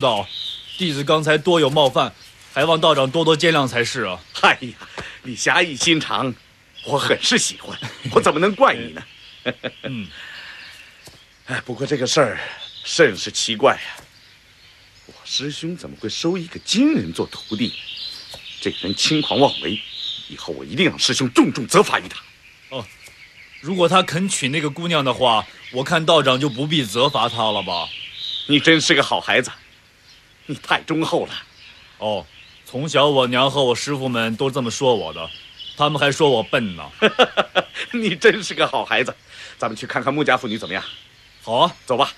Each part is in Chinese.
道，弟子刚才多有冒犯，还望道长多多见谅才是啊。 哎呀，你侠义心肠，我很是喜欢，我怎么能怪你呢？哎，不过这个事儿甚是奇怪呀。我师兄怎么会收一个金人做徒弟？这个人轻狂妄为，以后我一定让师兄重重责罚于他。 哦，如果他肯娶那个姑娘的话，我看道长就不必责罚他了吧。 你真是个好孩子，你太忠厚了。 哦，从小我娘和我师傅们都这么说我的，他们还说我笨呢。 你真是个好孩子，咱们去看看穆家妇女怎么样？ 好啊， 走吧。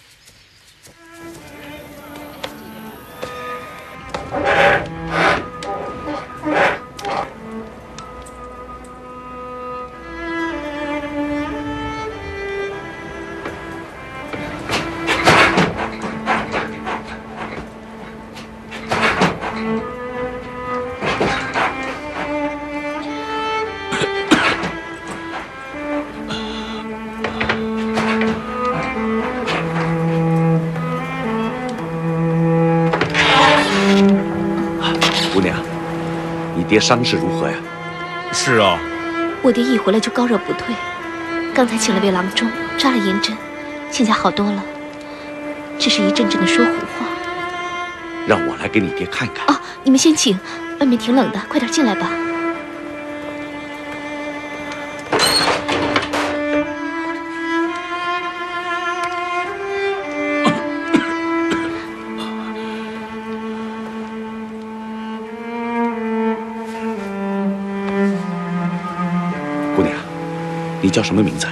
爹伤势如何呀？ 是啊， 我爹一回来就高热不退，刚才请了位郎中扎了银针，现在好多了，只是一阵阵的说胡话。 让我来给你爹看看。 哦，你们先请，外面挺冷的，快点进来吧。 你叫什么名字？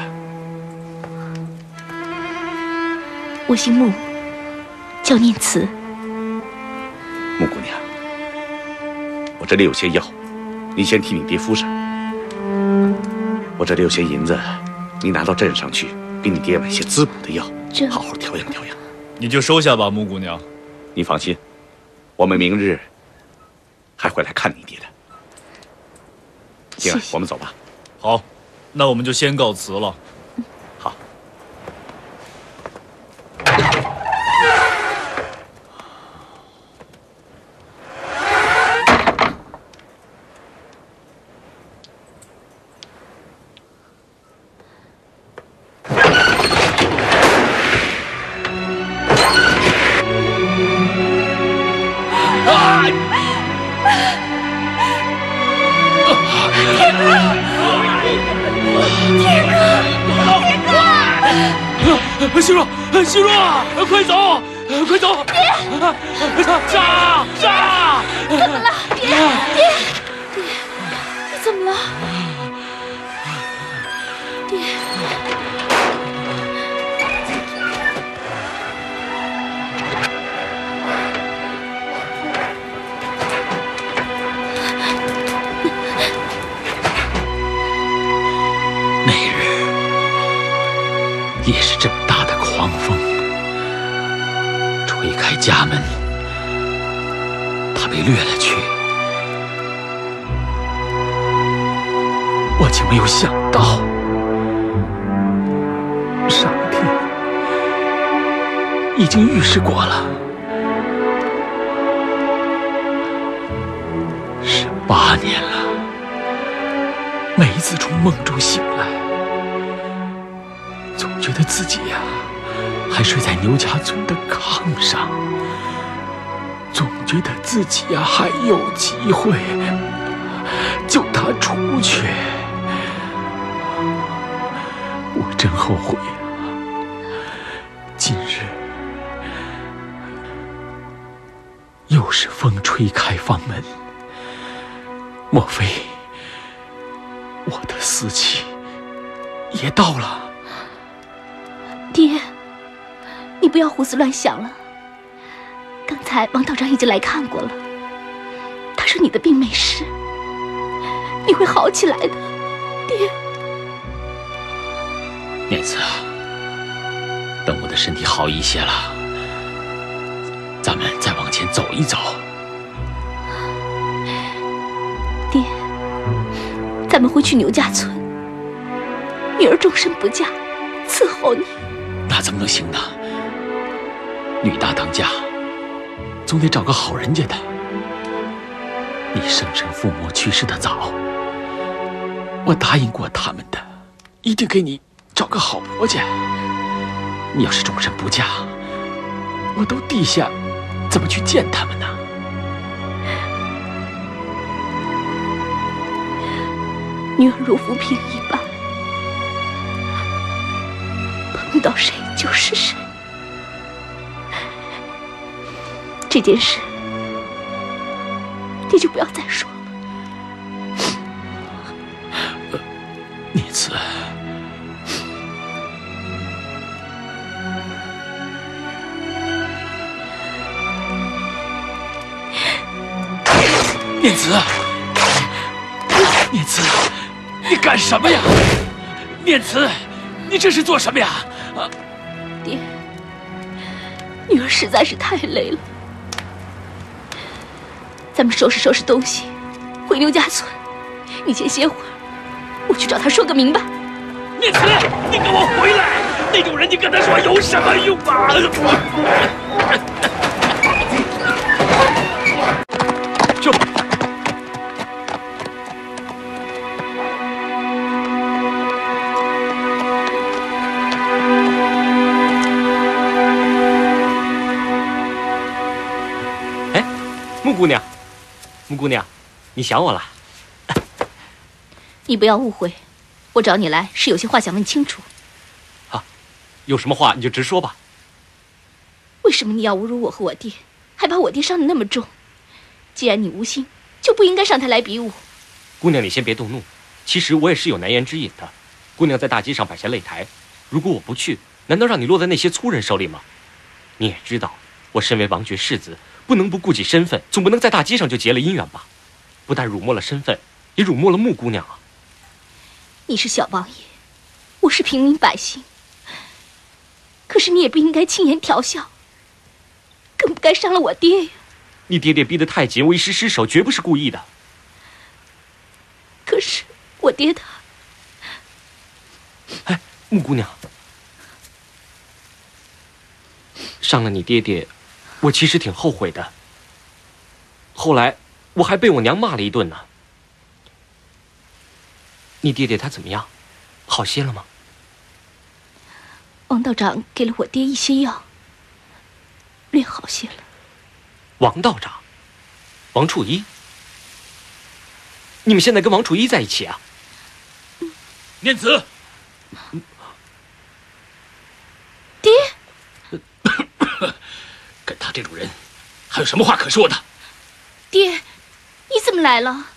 我姓穆，叫念慈。 穆姑娘，我这里有些药，你先替你爹敷上。我这里有些银子，你拿到镇上去，给你爹买些滋补的药，好好调养调养。 你就收下吧，穆姑娘。 你放心，我们明日还会来看你爹的。进来，我们走吧。 好。那我们就先告辞了。 好。 西若，西若，快走，快走！ 爹， 杀！ 怎么了？爹，你怎么了？爹， 那日也是这么大的狂风，吹开家门，他被掠了去。我竟没有想到，上天已经预示过了。18年了，每一次从梦中醒来，总觉得自己呀，还睡在牛家村的炕上，总觉得自己呀还有机会救他出去。我真后悔啊！今日又是风吹开房门，莫非我的死期也到了？ 爹，你不要胡思乱想了。刚才王道长已经来看过了，他说你的病没事，你会好起来的，爹。 念慈啊，等我的身体好一些了，咱们再往前走一走。 爹，咱们回去牛家村，女儿终身不嫁，伺候你。 那怎么能行呢？女大当嫁， 总得找个好人家的。你生身父母去世的早，我答应过他们的，一定给你找个好婆家。你要是终身不嫁，我都地下怎么去见他们呢？ 女儿如浮萍一般，碰到谁就是谁。这件事，你就不要再说了。 念慈，念慈，念慈，你干什么呀？念慈，你这是做什么呀？ 爹，女儿实在是太累了，咱们收拾收拾东西，回牛家村。你先歇会儿，我去找他说个明白。 念慈，你给我回来！那种人你跟他说有什么用啊？ 就哎，木姑娘，木姑娘，你想我了？ 你不要误会，我找你来是有些话想问清楚。 有什么话你就直说吧。 为什么你要侮辱我和我爹，还把我爹伤得那么重？既然你无心，就不应该上台来比武。 姑娘，你先别动怒。其实我也是有难言之隐的。姑娘在大街上摆下擂台，如果我不去，难道让你落在那些粗人手里吗？你也知道，我身为王爵世子，不能不顾及身份，总不能在大街上就结了姻缘吧？不但辱没了身份，也辱没了穆姑娘啊！ 你是小王爷，我是平民百姓，可是你也不应该轻言调笑，更不该伤了我爹呀。 你爹爹逼得太紧，我一时失手，绝不是故意的。 可是我爹他…… 哎，穆姑娘，伤了你爹爹，我其实挺后悔的。后来我还被我娘骂了一顿呢。你爹爹他怎么样？好些了吗？ 王道长给了我爹一些药，略好些了。 王道长，王处一，你们现在跟王处一在一起啊？ 念慈， 爹， 跟他这种人，还有什么话可说的？ 爹，你怎么来了？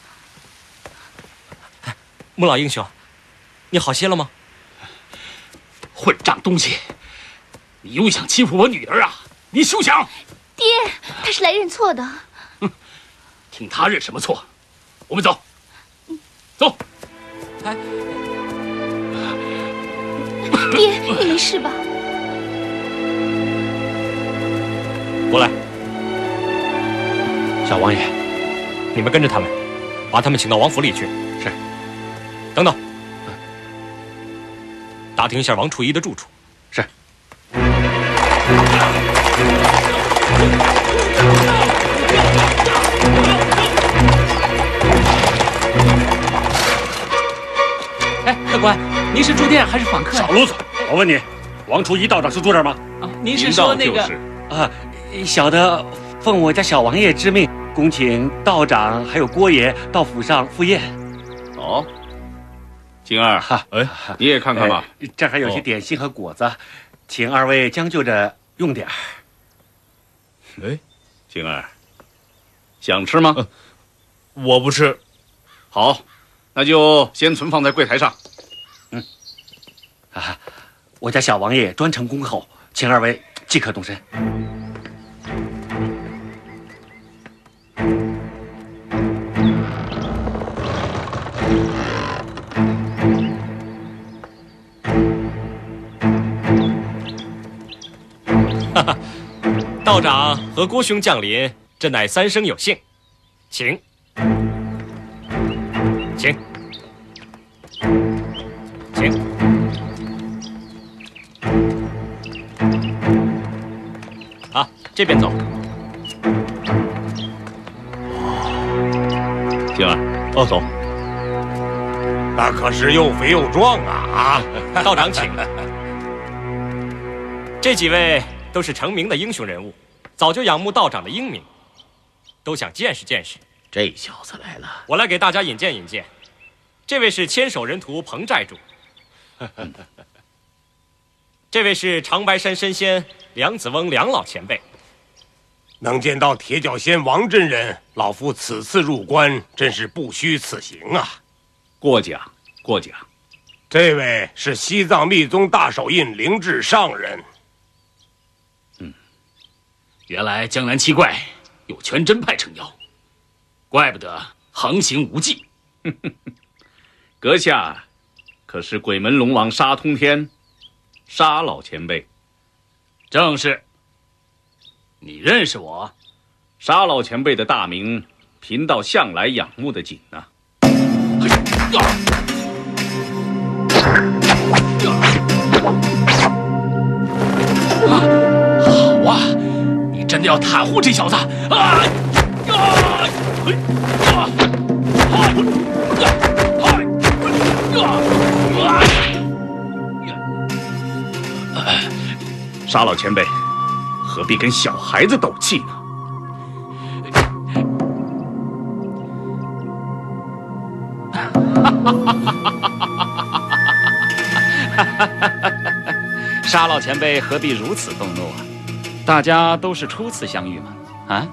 穆老英雄，你好些了吗？ 混账东西！你又想欺负我女儿啊？你休想！ 爹，他是来认错的。 听他认什么错？我们走，走。 哎， 爹，你没事吧？ 过来，小王爷，你们跟着他们，把他们请到王府里去。是。等等，打听一下王处一的住处。 是。 哎，客官，您是住店还是访客？ 少啰嗦！我问你，王处一道长是住这儿吗？ 啊，您是说那个啊，小的奉我家小王爷之命，恭请道长还有郭爷到府上赴宴。 哦，金儿， 哎， 你也看看吧。 这还有些点心和果子，请二位将就着用点儿。 哎， 金儿，想吃吗？ 我不吃。 好，那就先存放在柜台上。 我家小王爷专程恭候，请二位即可动身。 道长和郭兄降临，这乃三生有幸，请，请，请。啊，这边走。 星儿，走。 那可是又肥又壮啊！ 道长请。这几位都是成名的英雄人物，早就仰慕道长的英明，都想见识见识。 这小子来了， 我来给大家引荐引荐。这位是千手人屠彭寨主，这位是长白山神仙梁子翁梁老前辈。 能见到铁脚仙王真人，老夫此次入关真是不虚此行啊！ 过奖过奖。 这位是西藏密宗大手印灵智上人。 原来江南七怪有全真派撑腰，怪不得横行无忌。 阁下可是鬼门龙王沙通天沙老前辈？ 正是。你认识我？ 沙老前辈的大名，贫道向来仰慕的紧啊。 好啊，你真的要袒护这小子啊！ 沙老前辈，何必跟小孩子斗气呢？ 沙老前辈何必如此动怒啊？大家都是初次相遇嘛，啊？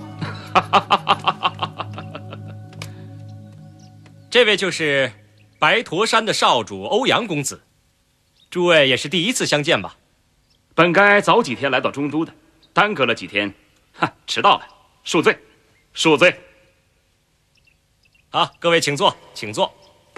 这位就是白驼山的少主欧阳公子，诸位也是第一次相见吧？ 本该早几天来到中都的，耽搁了几天，迟到了，恕罪，恕罪。 好，各位请坐，请坐。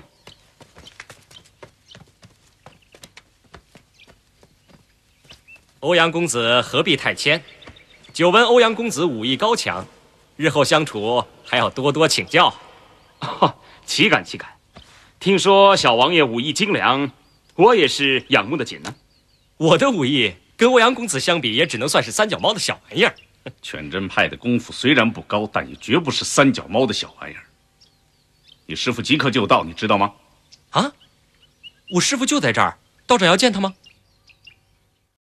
欧阳公子何必太谦？久闻欧阳公子武艺高强，日后相处还要多多请教。 岂敢岂敢！听说小王爷武艺精良，我也是仰慕的紧呢。 我的武艺跟欧阳公子相比，也只能算是三脚猫的小玩意儿。 全真派的功夫虽然不高，但也绝不是三脚猫的小玩意儿。你师傅即刻就到，你知道吗？ 啊，我师傅就在这儿，道长要见他吗？